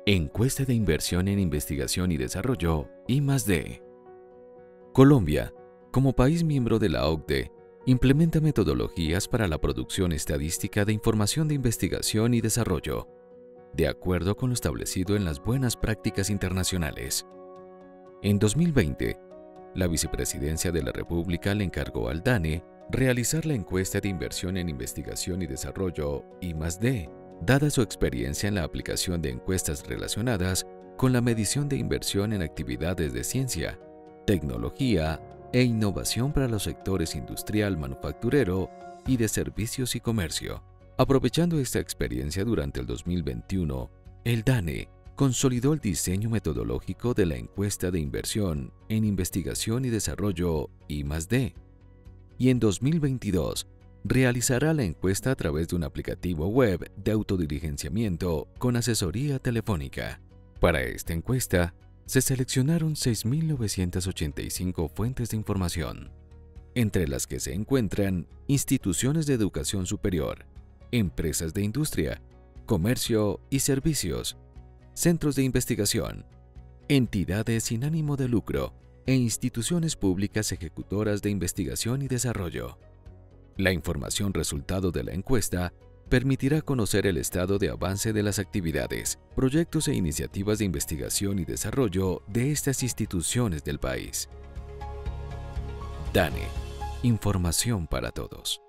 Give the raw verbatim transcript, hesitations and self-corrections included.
Encuesta de Inversión en Investigación y Desarrollo I más D. Colombia, como país miembro de la O C D E, implementa metodologías para la producción estadística de información de investigación y desarrollo, de acuerdo con lo establecido en las buenas prácticas internacionales. En dos mil veinte, la Vicepresidencia de la República le encargó al DANE realizar la encuesta de inversión en investigación y desarrollo I más D, dada su experiencia en la aplicación de encuestas relacionadas con la medición de inversión en actividades de ciencia, tecnología e innovación para los sectores industrial, manufacturero y de servicios y comercio. Aprovechando esta experiencia durante el dos mil veintiuno, el DANE consolidó el diseño metodológico de la encuesta de inversión en investigación y desarrollo I más D, y en dos mil veintidós realizará la encuesta a través de un aplicativo web de autodiligenciamiento con asesoría telefónica. Para esta encuesta, se seleccionaron seis mil novecientas ochenta y cinco fuentes de información, entre las que se encuentran instituciones de educación superior, empresas de industria, comercio y servicios, centros de investigación, entidades sin ánimo de lucro e instituciones públicas ejecutoras de investigación y desarrollo. La información resultado de la encuesta permitirá conocer el estado de avance de las actividades, proyectos e iniciativas de investigación y desarrollo de estas instituciones del país. DANE. Información para todos.